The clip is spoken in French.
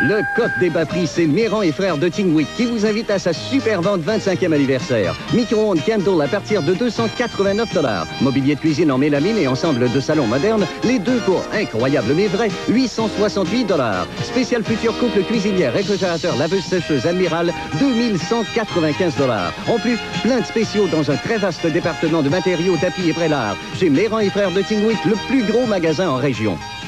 Le coq des bas prix, c'est Méran et Frères de Tingwick qui vous invite à sa super vente 25e anniversaire. Micro-ondes Candle à partir de 289 $. Mobilier de cuisine en mélamine et ensemble de salon moderne, les deux pour incroyable mais vrai, 868 $. Spécial futur couple cuisinière, réfrigérateur, laveuse sécheuse Admiral, 2195 $. En plus, plein de spéciaux dans un très vaste département de matériaux, tapis et prélards. Chez Méran et Frères de Tingwick, le plus gros magasin en région.